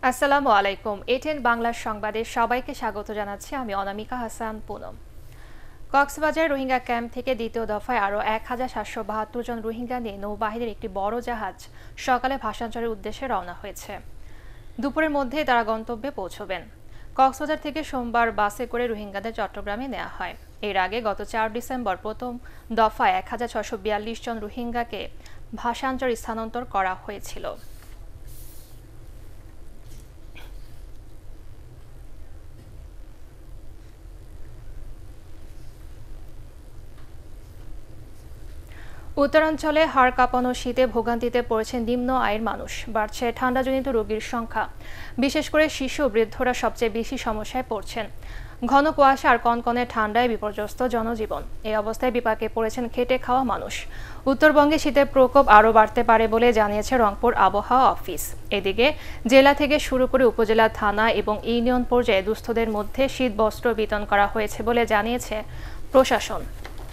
আসসালামু আলাইকুম। এটিএন বাংলার সংবাদে সবাইকে স্বাগত জানাচ্ছি আমি অনামিকা হাসান পুনম। কক্সবাজার রোহিঙ্গা ক্যাম্প থেকে দ্বিতীয় দফায় আরও ১,৭৭২ জন রোহিঙ্গা নিয়ে নৌবাহিনীর একটি বড় জাহাজ সকালে ভাষান্তরের উদ্দেশ্যে রওনা হয়েছে। দুপুরের মধ্যে তারা গন্তব্যে পৌঁছবেন। কক্সবাজার থেকে সোমবার বাসে করে রোহিঙ্গাদের চট্টগ্রামে নেওয়া হয়। এর আগে গত ৪ ডিসেম্বর প্রথম দফায় ১,৬৪২ জন রোহিঙ্গাকে ভাষান্তর স্থানান্তর করা হয়েছিল। উত্তরাঞ্চলে হাড় কাঁপানো শীতে ভোগান্তিতে পড়েছে নিম্ন আয়ের মানুষ। বাড়ছে ঠান্ডাজনিত রোগীর সংখ্যা। বিশেষ করে শিশু বৃদ্ধরা সবচেয়ে বেশি সমস্যায় পড়ছেন। ঘন কুয়াশা আর কনকনে ঠান্ডায় বিপর্যস্ত জনজীবন। এই অবস্থায় বিপাকে পড়েছেন খেটে খাওয়া মানুষ। উত্তরবঙ্গে শীতের প্রকোপ আরও বাড়তে পারে বলে জানিয়েছে রংপুর আবহাওয়া অফিস। এদিকে জেলা থেকে শুরু করে উপজেলা, থানা এবং ইউনিয়ন পর্যায়ে দুস্থদের মধ্যে শীত বস্ত্র বিতরণ করা হয়েছে বলে জানিয়েছে প্রশাসন।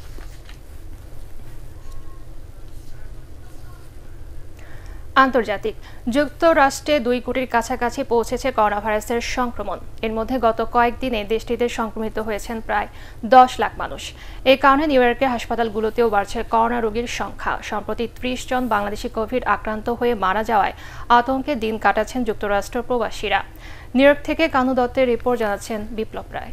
আন্তর্জাতিক যুক্তরাষ্ট্রে ২ কোটির কাছাকাছি পৌঁছেছে করোনা ভাইরাসের সংক্রমণ। এর মধ্যে গত কয়েকদিনে দেশটিতে সংক্রমিত হয়েছেন প্রায় ১০ লাখ মানুষ। এই কারণে নিউ ইয়র্কের হাসপাতালগুলোতেও বাড়ছে করোনা রোগীর সংখ্যা। সম্প্রতি ৩০ জন বাংলাদেশি কোভিড আক্রান্ত হয়ে মারা যাওয়ায় আতঙ্কে দিন কাটাচ্ছেন যুক্তরাষ্ট্র প্রবাসীরা। নিউ ইয়র্ক থেকে কানু দত্তের রিপোর্ট জানাচ্ছেন বিপ্লব রায়।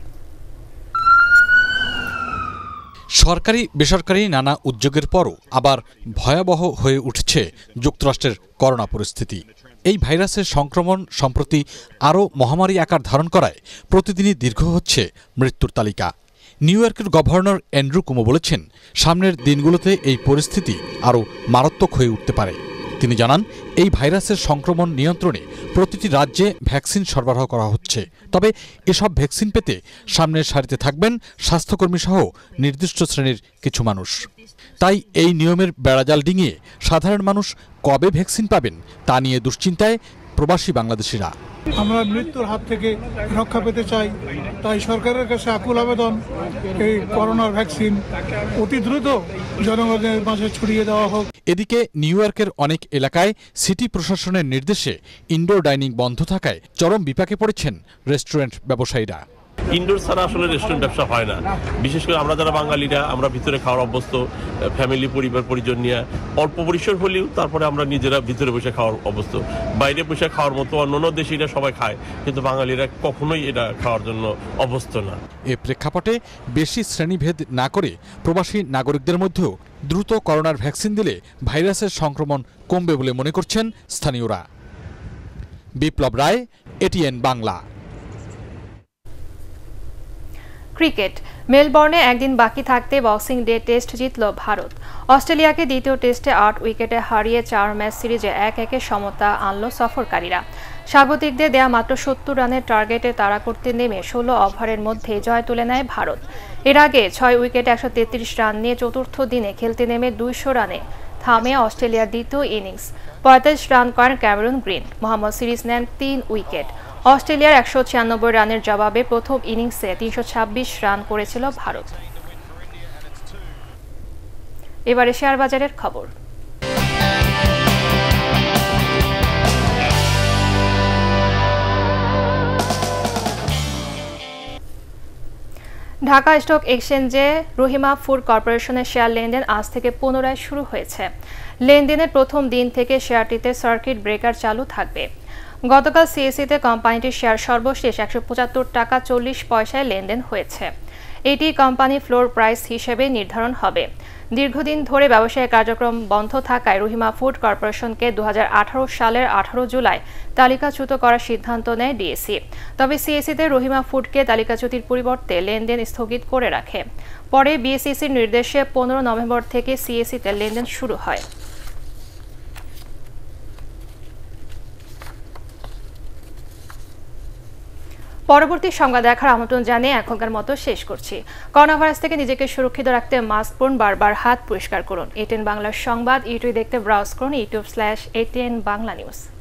সরকারি বেসরকারি নানা উদ্যোগের পরও আবার ভয়াবহ হয়ে উঠছে যুক্তরাষ্ট্রের করোনা পরিস্থিতি। এই ভাইরাসের সংক্রমণ সম্প্রতি আরও মহামারী আকার ধারণ করায় প্রতিদিনই দীর্ঘ হচ্ছে মৃত্যুর তালিকা। নিউ ইয়র্কের গভর্নর অ্যান্ড্রু কুমো বলেছেন, সামনের দিনগুলোতে এই পরিস্থিতি আরও মারাত্মক হয়ে উঠতে পারে। তিনি জানান, এই ভাইরাসের সংক্রমণ নিয়ন্ত্রণে প্রতিটি রাজ্যে ভ্যাকসিন সরবরাহ করা হচ্ছে। তবে এসব ভ্যাকসিন পেতে সামনের সারিতে থাকবেন স্বাস্থ্যকর্মী সহ নির্দিষ্ট শ্রেণীর কিছু মানুষ। তাই এই নিয়মের বেড়াজাল ডিঙিয়ে সাধারণ মানুষ কবে ভ্যাকসিন পাবেন তা নিয়ে দুশ্চিন্তায় প্রবাসী বাংলাদেশিরা। আমরা মৃত্যুর হাত থেকে রক্ষা পেতে চাই, তাই সরকারের কাছে আকুল আবেদন, এই করোনার ভ্যাকসিন অতি দ্রুত জনগণের মাঝে ছড়িয়ে দেওয়া হোক। এদিকে নিউ ইয়র্কের অনেক এলাকায় সিটি প্রশাসনের নির্দেশে ইনডোর ডাইনিং বন্ধ থাকায় চরম বিপাকে পড়েছেন রেস্টুরেন্ট ব্যবসায়ীরা। ইনডোর ছাড়া আসলে রেস্টুরেন্ট ব্যবসা হয় না। বিশেষ করে আমরা যারা বাঙালিরা, আমরা ভিতরে খাওয়ার অভ্যস্ত, ফ্যামিলি পরিবার পরিজন নিয়ে অল্প পরিসর হলেও তারপরে আমরা নিজেরা ভিতরে বসে খাওয়ার অভ্যস্ত। বাইরে বসে খাওয়ার মতো অন্যান্য দেশিরা সবাই খায়, কিন্তু বাঙালিরা কখনোই এটা খাওয়ার জন্য অভ্যস্ত না। এ প্রেক্ষাপটে বেশি শ্রেণীভেদ না করে প্রবাসী নাগরিকদের মধ্যেও দ্রুত করোনার ভ্যাকসিন দিলে ভাইরাসের সংক্রমণ কমবে বলে মনে করছেন স্থানীয়রা। বিপ্লব রায়, এটিএন বাংলা। ক্রিকেট মেলবোর্নে একদিন বাকি থাকতে বক্সিং ডে টেস্ট জিতল ভারত। অস্ট্রেলিয়াকে দ্বিতীয় টেস্টে ৮ উইকেটে হারিয়ে ৪ ম্যাচ সিরিজে ১-১ সমতা আনল সফরকারীরা। স্বাগতিকদের দেয়া মাত্র ৭০ রানের টার্গেটে তাড়া করতে নেমে ১৬ ওভারের মধ্যে জয় তুলে নেয় ভারত। এর আগে ৬ উইকেটে ১৩৩ রান নিয়ে চতুর্থ দিনে খেলতে নেমে ২০০ রানে থামে অস্ট্রেলিয়ার দ্বিতীয় ইনিংস। ৩৫ রান করেন ক্যামেরন গ্রিন। মোহাম্মদ সিরিজ নেন ৩ উইকেট। অস্ট্রেলিয়ার ১৯৬ রানের জবাবে প্রথম ইনিংসে ৩২৬ রান করেছিল ভারত। এবারে শেয়ার বাজারের খবর। ঢাকা স্টক এক্সচেঞ্জে রহিমা ফুড কর্পোরেশনের শেয়ার লেনদেন আজ থেকে পুনরায় শুরু হয়েছে। লেনদেনের প্রথম দিন থেকে শেয়ারটিতে সার্কিট ব্রেকার চালু থাকবে। গতকাল সিএসইতে কোম্পানিটির শেয়ার সর্বশেষ ১৭৫ টাকা ৪০ পয়সায় লেনদেন হয়েছে। এটি কোম্পানি ফ্লোর প্রাইস হিসেবে নির্ধারণ হবে। দীর্ঘদিন ধরে ব্যবসায়িক কার্যক্রম বন্ধ থাকায় রহিমা ফুড কর্পোরেশনকে ২০১৮ সালের ১৮ জুলাই তালিকাচ্যুত করার সিদ্ধান্ত নেয় ডিএসই। তবে সিএসইতে রহিমা ফুডকে তালিকাচ্যুতির পরিবর্তে লেনদেন স্থগিত করে রাখে। পরে বিএসইসির নির্দেশে ১৫ নভেম্বর থেকে সিএসইতে লেনদেন শুরু হয়। পরবর্তী সংবাদ দেখার আমন্ত্রণ জানিয়ে এখনকার মতো শেষ করছি। করোনা ভাইরাস থেকে নিজেকে সুরক্ষিত রাখতে মাস্ক পরুন, বারবার হাত পরিষ্কার করুন। এটিএন বাংলার সংবাদ ইউটিউবে দেখতে ব্রাউজ করুন youtube/ATN বাংলা নিউজ।